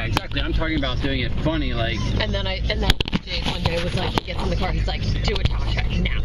exactly. I'm talking about doing it funny, like. And then Jake one day was like, he gets in the car, he's like, do a talk track now.